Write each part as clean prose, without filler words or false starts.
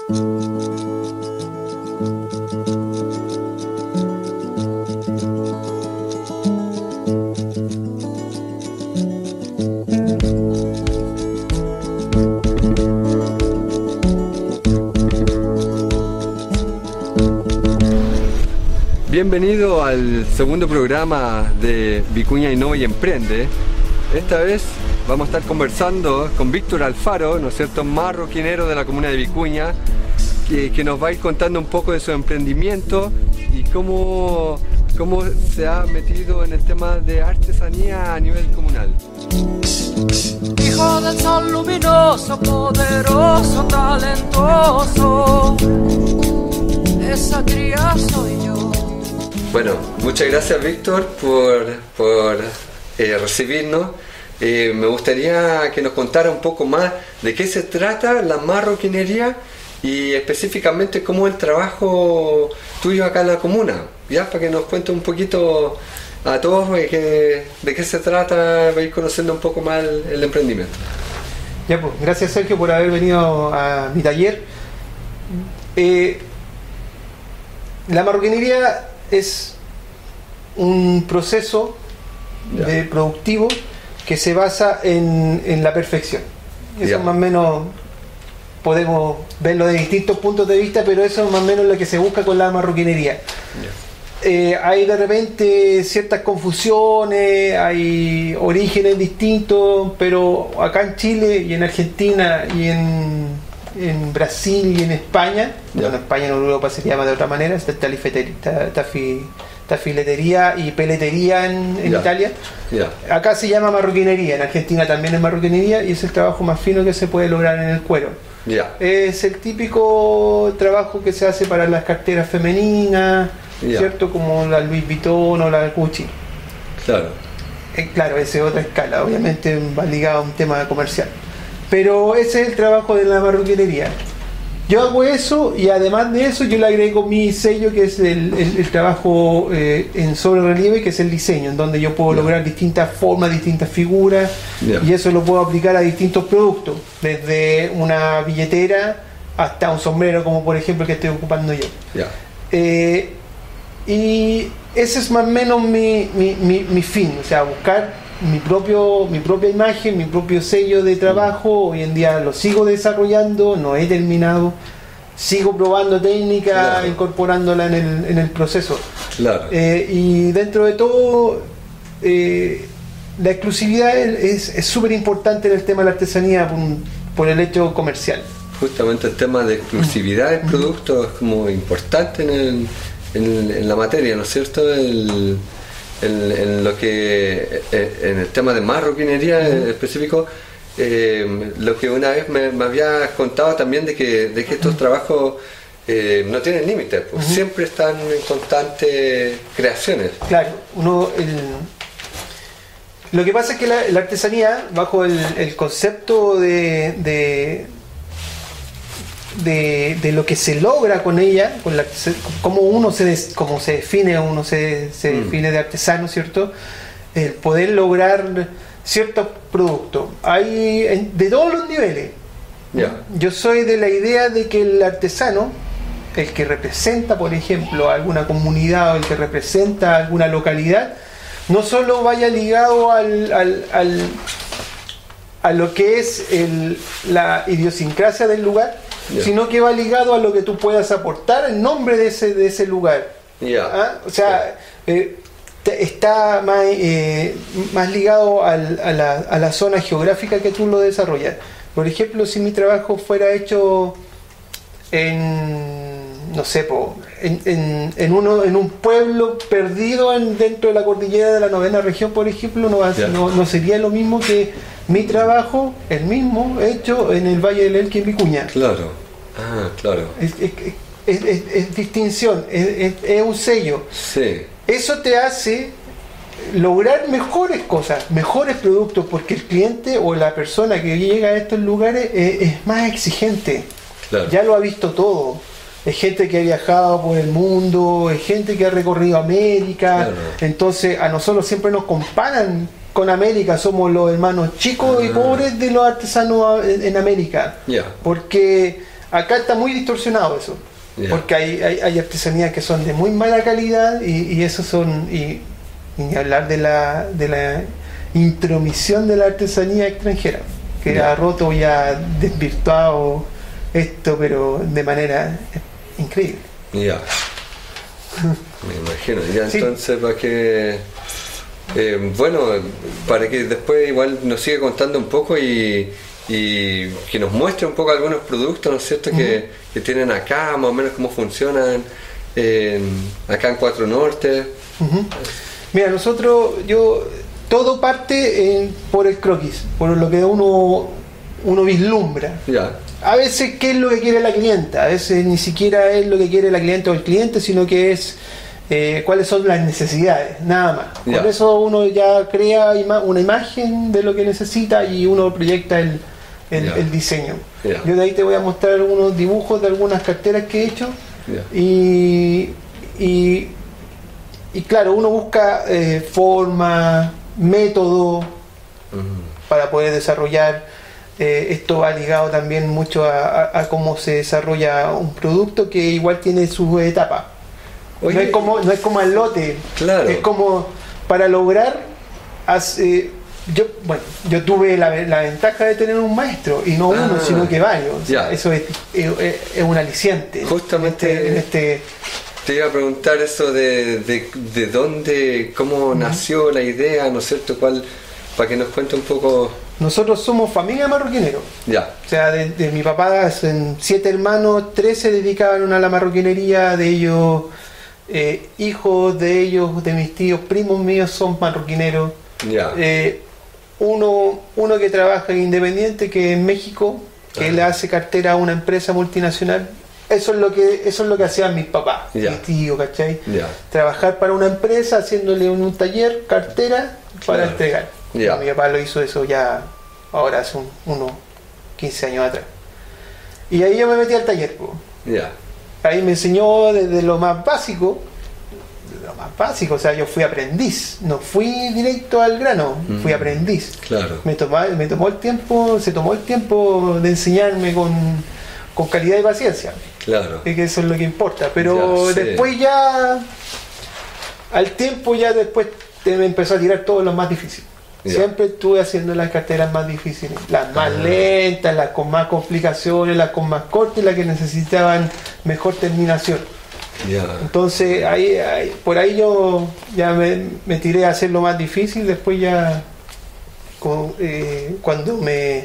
Bienvenido al segundo programa de Vicuña Innova y Emprende. Esta vez vamos a estar conversando con Víctor Alfaro, ¿no es cierto?, marroquinero de la comuna de Vicuña, que nos va a ir contando un poco de su emprendimiento y cómo se ha metido en el tema de artesanía a nivel comunal. Hijo del sol luminoso, poderoso, talentoso, esa cría soy yo. Bueno, muchas gracias Víctor por recibirnos. Me gustaría que nos contara un poco más de qué se trata la marroquinería y específicamente cómo es el trabajo tuyo acá en la comuna, ya para que nos cuente un poquito a todos de qué se trata, para ir conociendo un poco más el emprendimiento. Ya pues, gracias Sergio por haber venido a mi taller. La marroquinería es un proceso productivo que se basa en la perfección. Eso más o menos podemos verlo de distintos puntos de vista, pero eso es más o menos lo que se busca con la marroquinería. Hay de repente ciertas confusiones, hay orígenes distintos, pero acá en Chile y en Argentina y en Brasil y en España, bueno, en España, en Europa se llama de otra manera, está filetería y peletería en Italia. Acá se llama marroquinería, en Argentina también es marroquinería y es el trabajo más fino que se puede lograr en el cuero. Es el típico trabajo que se hace para las carteras femeninas, ¿cierto? Como la Louis Vuitton o la Gucci. Claro, esa es otra escala, obviamente va ligado a un tema comercial. Pero ese es el trabajo de la marroquinería. Yo hago eso y además de eso yo le agrego mi sello, que es el trabajo en sobre relieve, que es el diseño, en donde yo puedo lograr distintas formas, distintas figuras, y eso lo puedo aplicar a distintos productos, desde una billetera hasta un sombrero, como por ejemplo el que estoy ocupando yo. Y ese es más o menos mi fin, o sea, buscar mi propia imagen, mi propio sello de trabajo. Hoy en día lo sigo desarrollando, no he terminado, sigo probando técnicas, incorporándola en el proceso. Y dentro de todo, la exclusividad es súper importante en el tema de la artesanía por el hecho comercial. Justamente el tema de exclusividad del producto es como importante en la materia, ¿no es cierto? En el tema de marroquinería específico, lo que una vez me había contado también de que estos trabajos no tienen límites, pues siempre están en constantes creaciones. Claro, lo que pasa es que la artesanía, bajo el concepto de lo que se logra con ella, cómo se define define de artesano, ¿cierto? El poder lograr ciertos productos. Hay de todos los niveles. Yo soy de la idea de que el artesano, el que representa, por ejemplo, a alguna comunidad o el que representa a alguna localidad, no solo vaya ligado a lo que es la idiosincrasia del lugar, sino que va ligado a lo que tú puedas aportar en nombre de ese lugar. O sea, está más ligado a la zona geográfica que tú lo desarrollas. Por ejemplo, si mi trabajo fuera hecho no sé, en un pueblo perdido dentro de la cordillera de la 9ª región, por ejemplo, no sería lo mismo que mi trabajo, el mismo, hecho en el Valle del Elqui, en Vicuña. Es distinción, es un sello. Eso te hace lograr mejores cosas, mejores productos, porque el cliente o la persona que llega a estos lugares es más exigente. Ya lo ha visto todo. Es gente que ha viajado por el mundo, es gente que ha recorrido América. Entonces a nosotros siempre nos comparan con América, somos los hermanos chicos y pobres de los artesanos en América, porque Acá está muy distorsionado eso, porque hay artesanías que son de muy mala calidad y eso son, y ni hablar de la intromisión de la artesanía extranjera, que ha roto y ha desvirtuado esto, pero de manera increíble. Ya. Me imagino. Ya, Sí. entonces, para que bueno, para que después igual nos siga contando un poco y que nos muestre un poco algunos productos, ¿no es cierto?, que tienen acá, más o menos cómo funcionan acá en Cuatro Norte. Mira, todo parte por el croquis, por lo que uno vislumbra. Ya. A veces, ¿qué es lo que quiere la clienta? A veces ni siquiera es lo que quiere la clienta o el cliente, sino que es cuáles son las necesidades, nada más. Ya. Por eso uno ya crea una imagen de lo que necesita y uno proyecta el diseño. Ya. Yo de ahí te voy a mostrar algunos dibujos de algunas carteras que he hecho. Ya. Y claro, uno busca forma, método para poder desarrollar. Esto va ligado también mucho a cómo se desarrolla un producto, que igual tiene sus etapas. Oye, No es como al lote. Claro. Es como para lograr. Yo tuve la ventaja de tener un maestro, y no uno, sino que varios. O sea, ya. eso es un aliciente. Justamente te iba a preguntar eso de dónde, cómo nació la idea, ¿no es cierto? Para que nos cuente un poco. Nosotros somos familia de marroquineros. Ya. O sea, de mi papá, 7 hermanos, 3 se dedicaban a la marroquinería, de ellos, hijos de ellos, de mis tíos, primos míos son marroquineros. Ya. Uno que trabaja en Independiente, que en México, que le hace cartera a una empresa multinacional. Eso es lo que hacían mis papás, mis tíos, ¿cachai? Ya. Trabajar para una empresa, haciéndole un taller, cartera, para entregar. Ya. Mi papá lo hizo eso ya, ahora hace unos 15 años atrás. Y ahí yo me metí al taller, po. Ya. Ahí me enseñó desde lo más básico, o sea, yo fui aprendiz, no fui directo al grano, fui aprendiz. Claro. Se tomó el tiempo de enseñarme con calidad y paciencia. Claro. Que eso es lo que importa. Pero Ya sé. después al tiempo después me empezó a tirar todo lo más difícil. Ya. Siempre estuve haciendo las carteras más difíciles, las más lentas, las con más complicaciones, las con más cortes, las que necesitaban mejor terminación. Ya. Entonces por ahí yo ya me tiré a hacer lo más difícil. Después ya cuando me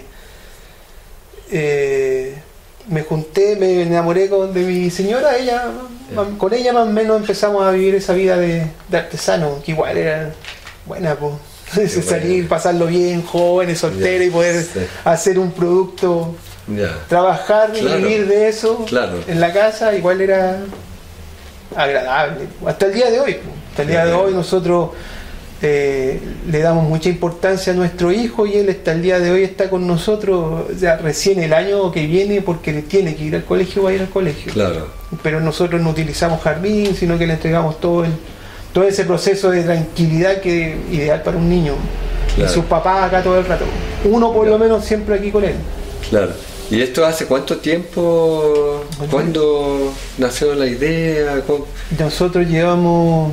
junté, me enamoré de mi señora, con ella más o menos empezamos a vivir esa vida de artesano, que igual era buena, pues. Salir, pasarlo bien, jóvenes, solteros, y poder hacer un producto, trabajar y vivir de eso en la casa, igual era agradable. Hasta el día de hoy, nosotros le damos mucha importancia a nuestro hijo, y él hasta el día de hoy está con nosotros, ya recién el año que viene, porque le tiene que ir al colegio, va a ir al colegio. Claro. Pero nosotros no utilizamos jardín, sino que le entregamos todo ese proceso de tranquilidad que es ideal para un niño. Claro. Y sus papás acá todo el rato. Uno por lo menos siempre aquí con él. Claro. ¿Y esto hace cuánto tiempo? ¿Cuándo nació la idea? Nosotros llevamos...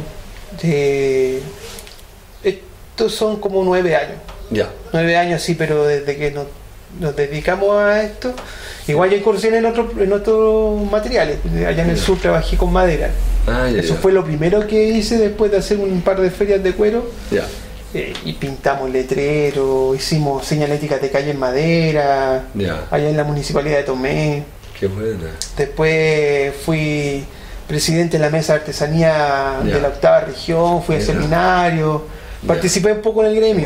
estos son como 9 años. Ya. 9 años, sí, pero desde que nos dedicamos a esto. Igual yo incursioné en otros materiales. Allá en el sur trabajé con madera. Eso fue lo primero que hice después de hacer un par de ferias de cuero. Ya. Y pintamos letreros, hicimos señalética de calle en madera, allá en la municipalidad de Tomé. Qué buena. Después fui presidente de la mesa de artesanía de la 8ª región, fui al seminario, participé un poco en el gremio.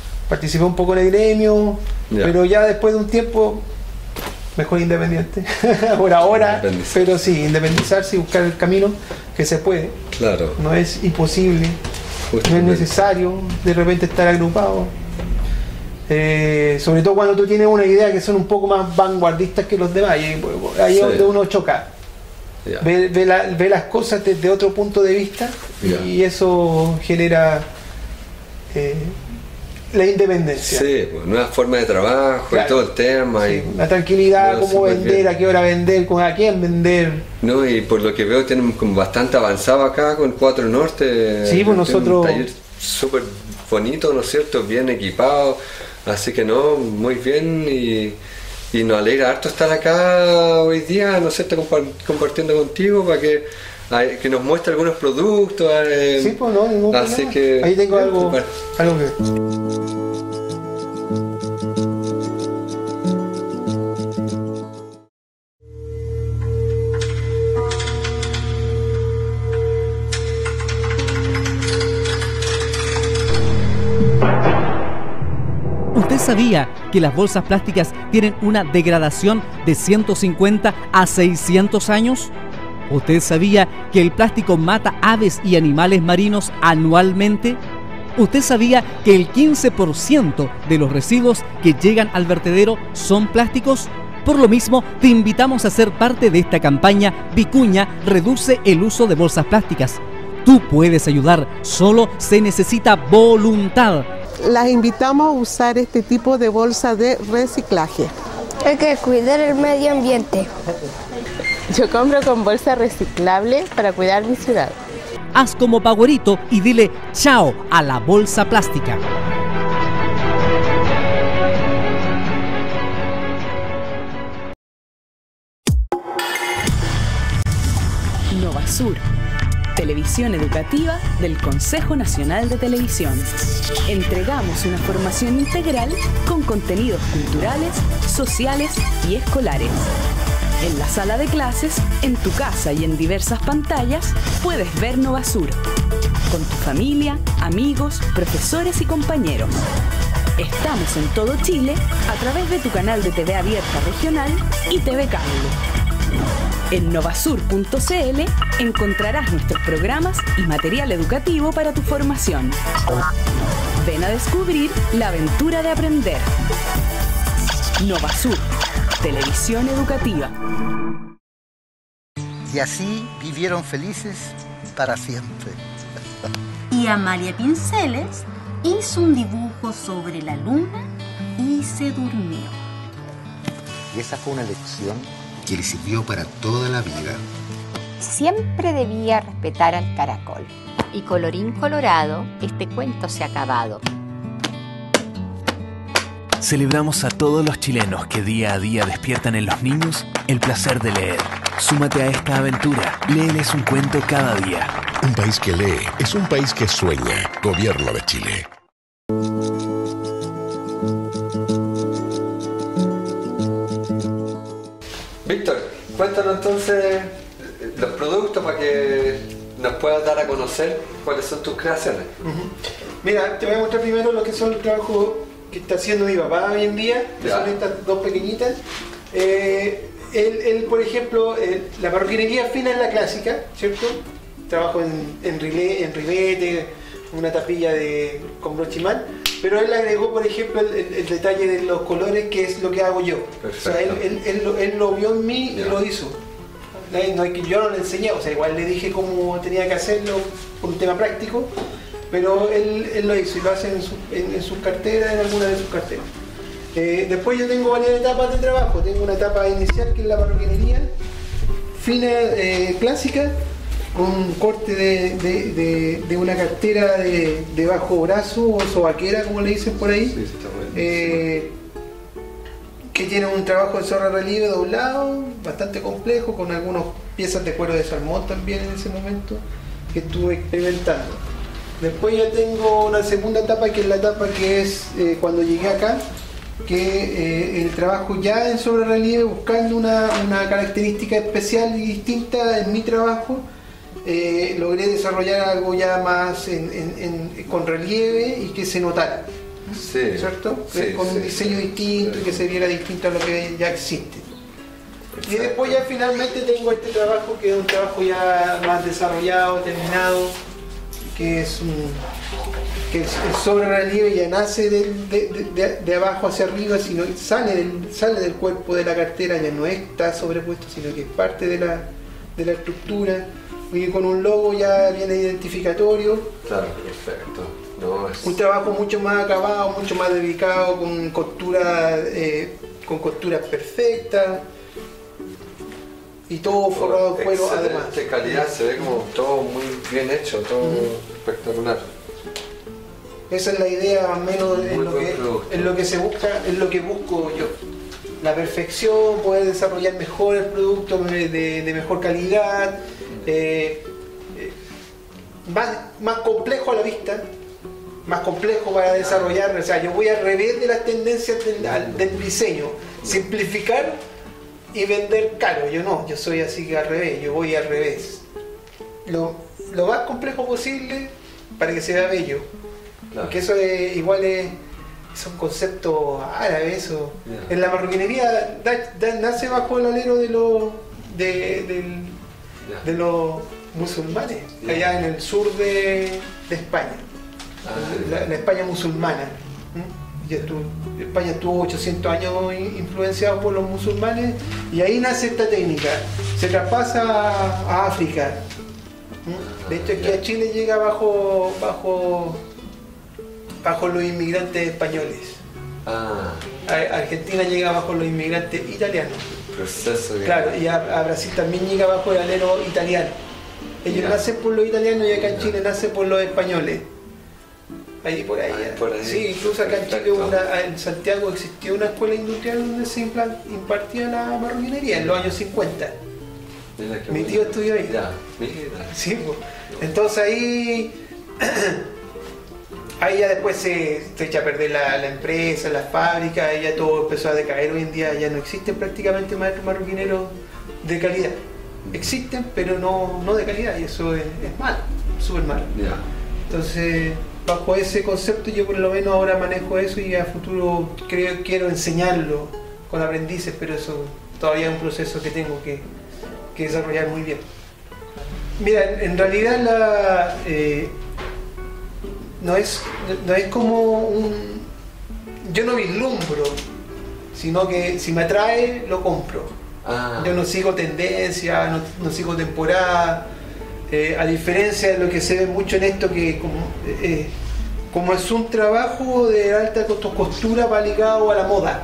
Pero ya después de un tiempo, mejor independiente, por ahora, pero sí, independizarse y buscar el camino que se puede. Claro. No es imposible. No es necesario de repente estar agrupado, sobre todo cuando tú tienes una idea que son un poco más vanguardistas que los demás, y ahí es donde uno choca, ve las cosas desde otro punto de vista, y eso genera la independencia. Sí, pues, nuevas formas de trabajo, claro, y todo el tema. Sí, la tranquilidad, cómo vender, bien, a qué hora vender, a quién vender. No, y por lo que veo tienen como bastante avanzado acá con 4 Norte. Sí, pues nosotros... Un taller súper bonito, ¿no es cierto? Bien equipado, así que no, muy bien, y nos alegra harto estar acá hoy día, ¿no es cierto? Compartiendo contigo para que nos muestre algunos productos. Sí, pues no, ningún así problema. Que ahí tengo algo que... ¿Usted sabía que las bolsas plásticas tienen una degradación de 150 a 600 años? ¿Usted sabía que el plástico mata aves y animales marinos anualmente? ¿Usted sabía que el 15% de los residuos que llegan al vertedero son plásticos? Por lo mismo, te invitamos a ser parte de esta campaña Vicuña reduce el uso de bolsas plásticas. Tú puedes ayudar, solo se necesita voluntad. Las invitamos a usar este tipo de bolsa de reciclaje. Hay que cuidar el medio ambiente. Yo compro con bolsa reciclable para cuidar mi ciudad. Haz como Paguerito y dile chao a la bolsa plástica. Novasur, televisión educativa del Consejo Nacional de Televisión. Entregamos una formación integral con contenidos culturales, sociales y escolares. En la sala de clases, en tu casa y en diversas pantallas, puedes ver Novasur. Con tu familia, amigos, profesores y compañeros. Estamos en todo Chile a través de tu canal de TV abierta regional y TV Cable. En novasur.cl encontrarás nuestros programas y material educativo para tu formación. Ven a descubrir la aventura de aprender. Novasur, televisión educativa. Y así vivieron felices para siempre. Y Amalia Pinceles hizo un dibujo sobre la luna y se durmió. Y esa fue una lección que le sirvió para toda la vida. Siempre debía respetar al caracol. Y colorín colorado, este cuento se ha acabado. Celebramos a todos los chilenos que día a día despiertan en los niños el placer de leer. Súmate a esta aventura. Léeles un cuento cada día. Un país que lee es un país que sueña. Gobierno de Chile. Víctor, cuéntanos entonces los productos para que nos puedas dar a conocer cuáles son tus creaciones. Mira, te voy a mostrar primero lo que son el trabajo que está haciendo mi papá hoy en día, que son estas dos pequeñitas. Él, por ejemplo, la marroquinería fina es la clásica, ¿cierto? Trabajo en ribete, una tapilla con brochimán, pero él agregó, por ejemplo, el detalle de los colores, que es lo que hago yo. Perfecto. O sea, él lo vio en mí y lo hizo. Yo no le enseñé, o sea, igual le dije cómo tenía que hacerlo por un tema práctico, pero él lo hizo y lo hace en sus carteras, en alguna de sus carteras. Después yo tengo varias etapas de trabajo. Tengo una etapa inicial que es la marroquinería fina, clásica, con un corte de una cartera de bajo brazo o sobaquera, como le dicen por ahí. Sí, está bueno. Que tiene un trabajo de sobre relieve doblado, bastante complejo, con algunas piezas de cuero de salmón también en ese momento, que estuve experimentando. Después ya tengo una segunda etapa, que es la etapa que es cuando llegué acá, que el trabajo ya en sobre relieve, buscando una característica especial y distinta en mi trabajo, logré desarrollar algo ya más con relieve y que se notara. Sí, ¿cierto? Sí, con un diseño distinto y que se viera distinto a lo que ya existe. Exacto. Y después ya finalmente tengo este trabajo, que es un trabajo ya más desarrollado, terminado, que es el sobre relieve ya nace de abajo hacia arriba, sino sale del cuerpo de la cartera, ya no está sobrepuesto, sino que es parte de la estructura, y con un logo ya viene identificatorio. Claro, perfecto. No, un trabajo mucho más acabado, mucho más dedicado, con costura perfecta y todo forrado de cuero además. De calidad, se ve como todo muy bien hecho, todo espectacular. Esa es la idea, más o menos en lo que se busca, es lo que busco yo. La perfección, poder desarrollar mejor el producto de mejor calidad, más complejo a la vista, más complejo para desarrollar. O sea, yo voy al revés de las tendencias del diseño, simplificar y vender caro. Yo soy así que al revés, yo voy al revés. Lo más complejo posible para que se vea bello. Porque eso son conceptos árabes, eso. En la marroquinería nace bajo el alero de los musulmanes, allá en el sur de España, la España musulmana. España estuvo 800 años influenciado por los musulmanes y ahí nace esta técnica, se traspasa a África. De hecho aquí a Chile llega bajo los inmigrantes españoles. Argentina llega bajo los inmigrantes italianos. Claro, y a Brasil también llega bajo el alero italiano. Ellos nacen por los italianos y acá en Chile nacen por los españoles. Ahí por ahí. Sí, incluso acá en Chile, en Santiago existió una escuela industrial donde se impartía la marroquinería en los años 50. Mi tío estudió ahí. Sí, pues. Entonces ahí ya después se echa a perder la empresa, las fábricas, ahí ya todo empezó a decaer. Hoy en día ya no existen prácticamente maestros marroquineros de calidad. Existen, pero no de calidad, y eso es malo, súper malo. Entonces, bajo ese concepto yo por lo menos ahora manejo eso y a futuro quiero enseñarlo con aprendices, pero eso todavía es un proceso que tengo que desarrollar muy bien. Mira, en realidad no es como yo no vislumbro, sino que si me atrae lo compro. Yo no sigo tendencia, no sigo temporada, a diferencia de lo que se ve mucho en esto, que como es un trabajo de alta costura, va ligado a la moda.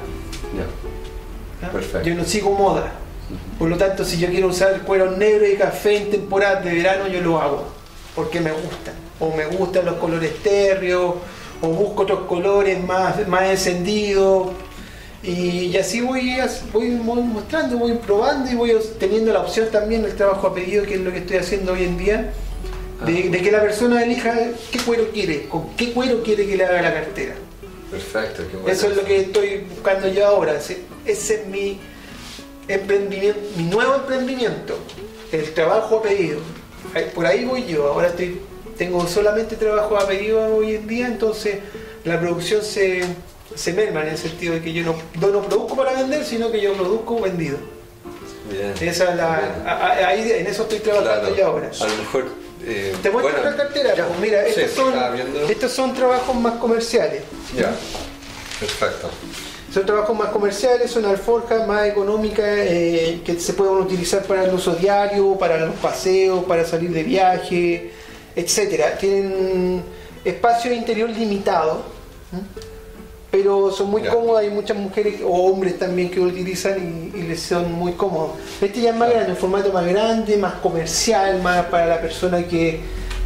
Yo no sigo moda, por lo tanto si yo quiero usar cuero negro y café en temporada de verano, yo lo hago porque me gustan, o me gustan los colores térreos, o busco otros colores más encendidos. Y así voy mostrando, voy probando y voy teniendo la opción también del trabajo a pedido, que es lo que estoy haciendo hoy en día, de que la persona elija qué cuero quiere, con qué cuero quiere que le haga la cartera. Perfecto, qué bueno. Eso es lo que estoy buscando yo ahora. Ese es mi emprendimiento, mi nuevo emprendimiento, el trabajo a pedido. Por ahí voy yo. Ahora tengo solamente trabajo a pedido hoy en día, entonces la producción se merma en el sentido de que yo no produzco para vender, sino que yo produzco vendido. Bien. Ahí en eso estoy trabajando yo ahora. A lo mejor te muestro la cartera. Pues mira, estos son trabajos más comerciales. Ya, perfecto. Son trabajos más comerciales, son alforjas más económicas que se pueden utilizar para el uso diario, para los paseos, para salir de viaje, etcétera. Tienen espacio interior limitado, pero son muy cómodas. Hay muchas mujeres o hombres también que lo utilizan y les son muy cómodos. Este ya es más grande, un formato más grande, más comercial, más para la persona que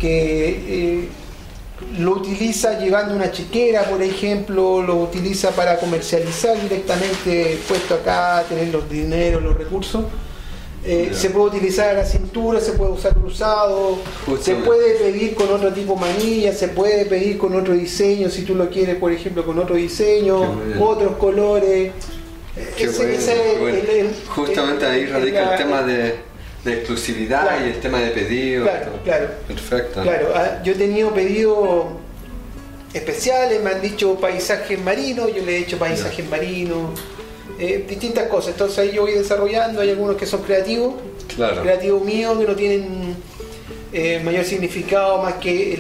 lo utiliza llevando una chiquera, por ejemplo, lo utiliza para comercializar directamente, puesto acá, tener los dineros, los recursos. Se puede utilizar a la cintura, se puede usar cruzado, se puede pedir con otro tipo de manilla, se puede pedir con otro diseño, si tú lo quieres, por ejemplo, con otro diseño, otros colores. Justamente ahí radica el tema de exclusividad, y el tema de pedido. Claro. Perfecto. Claro, yo he tenido pedidos especiales, me han dicho paisajes marinos, yo le he hecho paisajes marinos. Distintas cosas, entonces ahí yo voy desarrollando. Hay algunos que son creativos míos, que no tienen mayor significado más que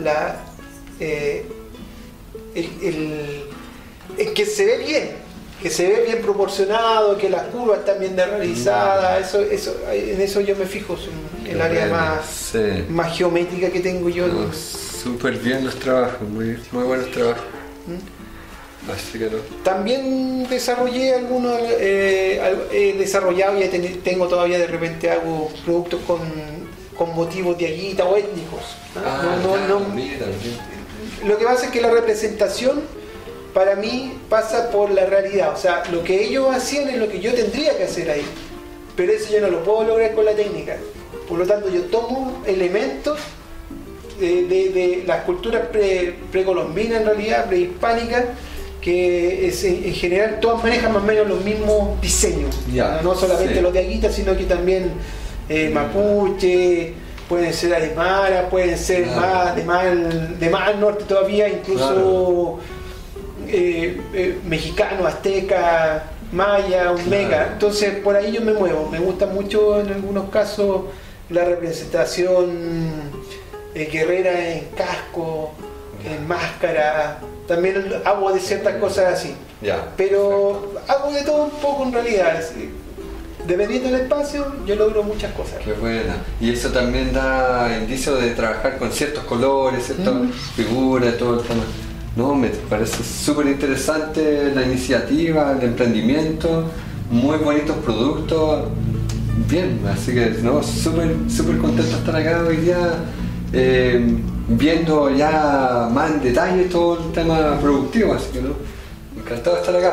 el que se ve bien, proporcionado, que las curvas están bien realizadas. En eso yo me fijo, en el área más geométrica que tengo yo. súper bien los trabajos, muy buenos trabajos. Así que no. También desarrollé algunos, he desarrollado y tengo todavía de repente hago productos con motivos de aguita o étnicos. Lo que pasa es que la representación para mí pasa por la realidad, o sea, lo que ellos hacían es lo que yo tendría que hacer ahí, pero eso yo no lo puedo lograr con la técnica. Por lo tanto, yo tomo elementos de las culturas precolombinas, en realidad, prehispánicas, que en general todas manejan más o menos los mismos diseños. No solamente los de Aguita, sino que también mapuche, pueden ser aymara, pueden ser de más al norte todavía, incluso mexicano, azteca, maya, olmeca. Entonces por ahí yo me muevo. Me gusta mucho en algunos casos la representación guerrera en casco, en máscara. También hago de ciertas cosas así. Pero hago de todo un poco en realidad. Dependiendo del espacio, yo logro muchas cosas. Qué buena. Y eso también da indicio de trabajar con ciertos colores, ciertas figuras, todo el tema. No, me parece súper interesante la iniciativa, el emprendimiento, muy bonitos productos. Bien, así que no, súper contento de estar acá hoy día, viendo ya más en detalle todo el tema productivo, así que no, encantado de estar acá.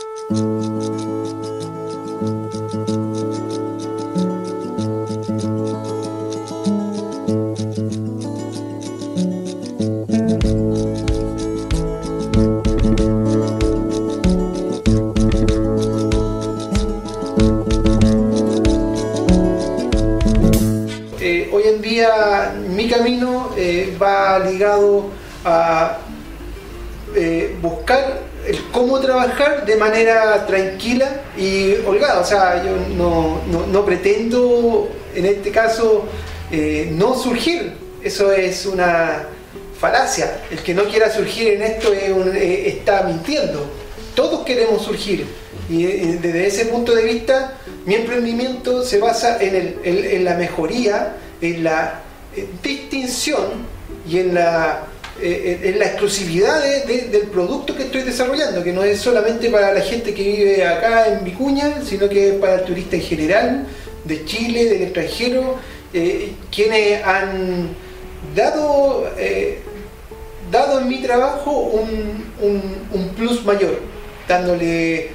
Mi camino va ligado a buscar el cómo trabajar de manera tranquila y holgada. O sea, yo no pretendo en este caso no surgir. Eso es una falacia. El que no quiera surgir en esto está mintiendo. Todos queremos surgir. Y desde ese punto de vista, mi emprendimiento se basa en la mejoría, en la distinción y en la exclusividad del producto que estoy desarrollando, que no es solamente para la gente que vive acá en Vicuña, sino que es para el turista en general, de Chile, del extranjero, quienes han dado en mi trabajo un plus mayor, dándole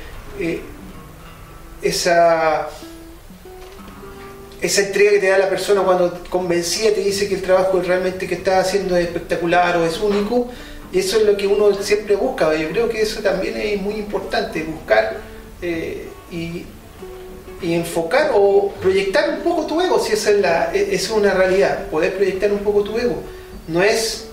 esa entrega que te da la persona cuando convencida te dice que el trabajo realmente que estás haciendo es espectacular o es único. Y eso es lo que uno siempre busca. Yo creo que eso también es muy importante, buscar y enfocar o proyectar un poco tu ego, si esa es una realidad, poder proyectar un poco tu ego. No es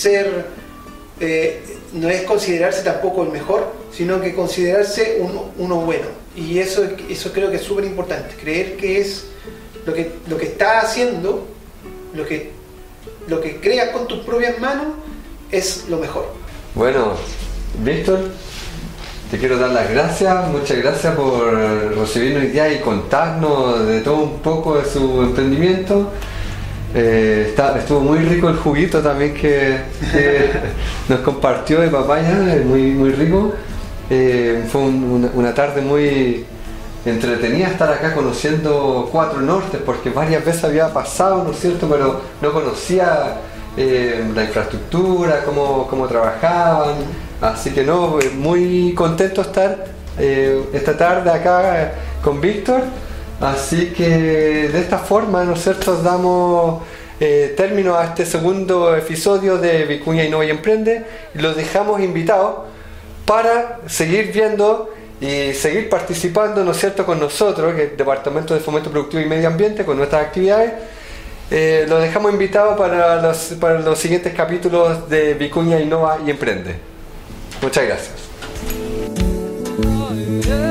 no es considerarse tampoco el mejor, sino que considerarse uno bueno. Y eso creo que es súper importante, creer que es lo que estás haciendo, lo que creas con tus propias manos es lo mejor. Bueno, Víctor, te quiero dar las gracias, muchas gracias por recibirnos hoy día y contarnos de todo un poco de su emprendimiento. Estuvo muy rico el juguito también que nos compartió de papaya, muy rico. Fue una tarde muy entretenida estar acá conociendo Cuatro Nortes, porque varias veces había pasado, ¿no es cierto?, pero no conocía la infraestructura, cómo trabajaban, así que no, muy contento de estar esta tarde acá con Víctor, así que de esta forma, ¿no es cierto?, damos término a este segundo episodio de Vicuña Innova y Emprende, y los dejamos invitados para seguir viendo y seguir participando, ¿no es cierto?, con nosotros, que es el Departamento de Fomento Productivo y Medio Ambiente, con nuestras actividades. Los dejamos invitados para los siguientes capítulos de Vicuña Innova y Emprende. Muchas gracias.